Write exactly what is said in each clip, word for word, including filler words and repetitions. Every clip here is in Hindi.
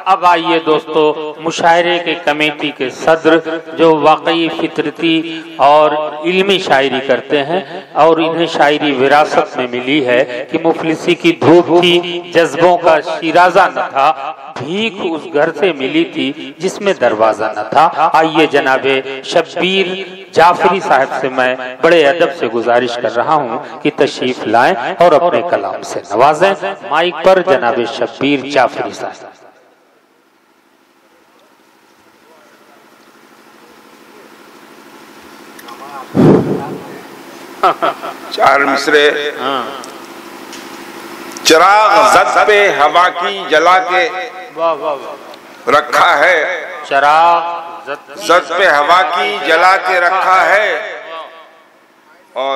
अब आइए दोस्तों, मुशायरे के कमेटी के सदर जो वाकई फितरती और इल्मी शायरी करते हैं और इन्हें शायरी विरासत में मिली है कि मुफलिसी की धूप थी, जज्बों का शिराजा न था, भीख उस घर से मिली थी जिसमें दरवाजा न था। आइए जनाबे शब्बीर जाफरी साहब से मैं बड़े अदब से गुजारिश कर रहा हूँ कि तशरीफ लाएं और अपने कलाम से नवाजें। माइक पर जनाबे शब्बीर जाफरी साहब। चार मिसरे। चिराग ज़द पे हवा की जला के रखा है, चिराग ज़द पे हवा की जला के रखा है, और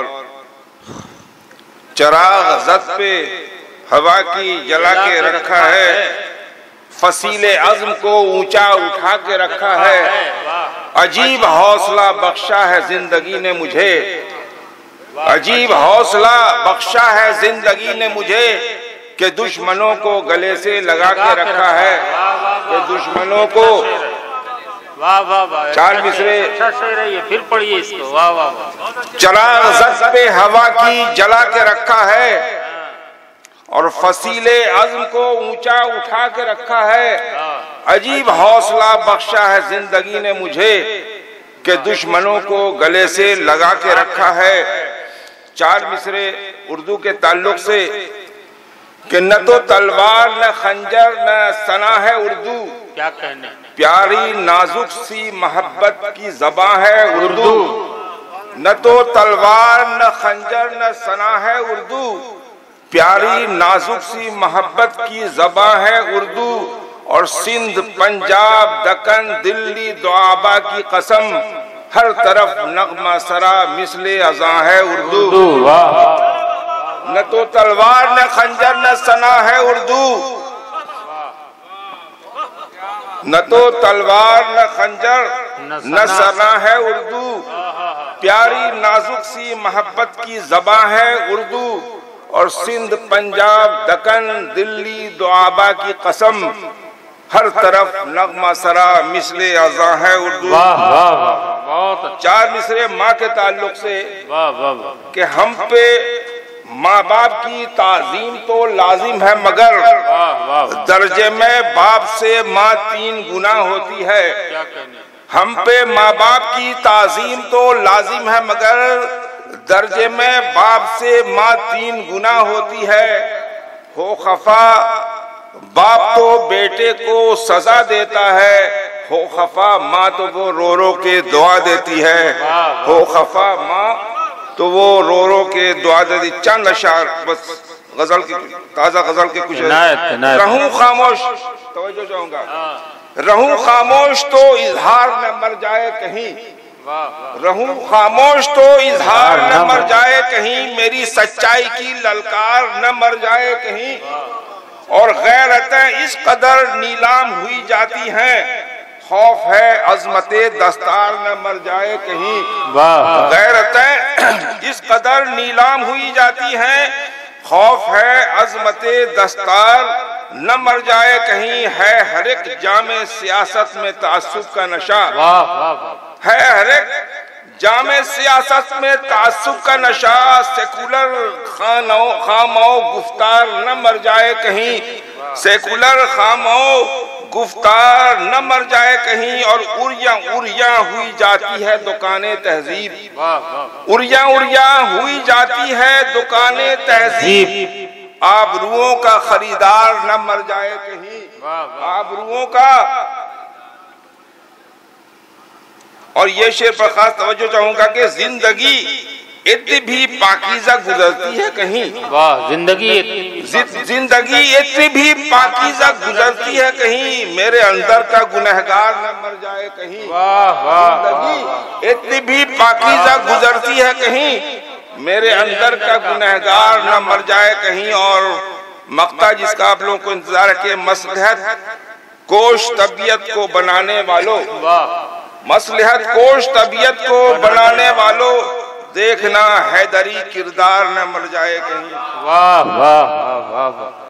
चिराग ज़द पे हवा की जला के रखा है, फसीले अज़्म को ऊंचा उठा के रखा है। अजीब हौसला बख्शा है जिंदगी ने मुझे, अजीब हौसला बख्शा है जिंदगी ने मुझे, कि दुश्मनों को गले से लगा के रखा है, कि दुश्मनों को। वाह वाह वाह, चार मिसरे फिर पढ़िए इसको। वाह वाह वाह। चिराग ज़द पे हवा की जला के रखा है और फसीले अज़्म को ऊंचा उठा के रखा है। अजीब हौसला बख्शा है जिंदगी ने मुझे, कि दुश्मनों को गले से लगा के रखा है। चार मिसरे उर्दू के ताल्लुक से कि न तो तलवार न खंजर न सना है उर्दू, क्या कहने, प्यारी नाजुक सी मोहब्बत की ज़बां है उर्दू। न तो तलवार न खंजर न सना है उर्दू, प्यारी नाजुक सी मोहब्बत की ज़बां है उर्दू। और सिंध पंजाब दक्कन दिल्ली दुआबा की कसम, हर तरफ नगमा सरा मिसले अज़ां है उर्दू। न तो तलवार न खंजर न सना है उर्दू, न तो तलवार न खंजर न सना है उर्दू, प्यारी नाजुक सी मोहब्बत की ज़बां है उर्दू। और सिंध पंजाब दक्कन दिल्ली दुआबा की कसम, हर तरफ नगमा सरा मिसले अज़ां है उर्दू। चार मिसरे माँ के ताल्लुक से कि हम पे माँ बाप की ताज़ीम तो लाजिम है, मगर दर्जे में बाप से माँ तीन गुना होती है। हम पे माँ बाप की ताज़ीम तो लाजिम है, मगर दर्जे में बाप से माँ तीन गुना होती है। हो खफा बाप तो बेटे को सजा देता है, हो खफा माँ तो वो रो रो के दुआ देती है। हो खफा माँ तो वो रो रो के दुआ देती। चंद अशार बस गजल की, ताजा गजल के कुछ। रहूं खामोश, तवज्जो चाहूंगा, रहूं खामोश तो इजहार न मर जाए कहीं, रहूं खामोश तो इजहार न मर जाए कहीं, मेरी सच्चाई की ललकार न मर जाए कहीं। और गैरतें इस कदर नीलाम हुई जाती हैं, खौफ है अजमते दस्तार न मर जाए कहीं। गैरतें इस कदर नीलाम हुई जाती हैं, खौफ है अजमते दस्तार न मर जाए कहीं। है हर एक जामे सियासत में तासुब का नशा, है हर एक जामे सियासत में तासुब का नशा, सेकुलर खानो खामो गुफ्तार न मर जाए कहीं, सेकुलर खामो गुफ्तार न मर जाए कहीं। और उरिया उरिया हुई जाती है दुकाने तहजीब, उरिया उरिया हुई जाती है दुकाने तहजीब, आबरुओं का खरीदार न मर जाए कहीं, आबरुओं का। और ये शेर पर खास तवज्जो चाहूंगा कि जिंदगी इतनी भी पाकीज़ा गुजरती है कहीं, वाह जिंदगी जिंदगी इतनी भी पाकीज़ा गुजरती है कहीं, मेरे अंदर का गुनहगार न मर जाए कहीं। वाह वाह, जिंदगी इतनी भी पाकीज़ा गुजरती है कहीं, मेरे अंदर का गुनहगार न मर जाए कहीं। और मक्ता जिसका आप लोगों को इंतजार है कि मसलहत कोश तबीयत को बनाने वालों, मसलहत कोश तबीयत को बनाने वालों, देखना हैदरी किरदार न मर जाए कहीं। वाह वाह वाह वाह।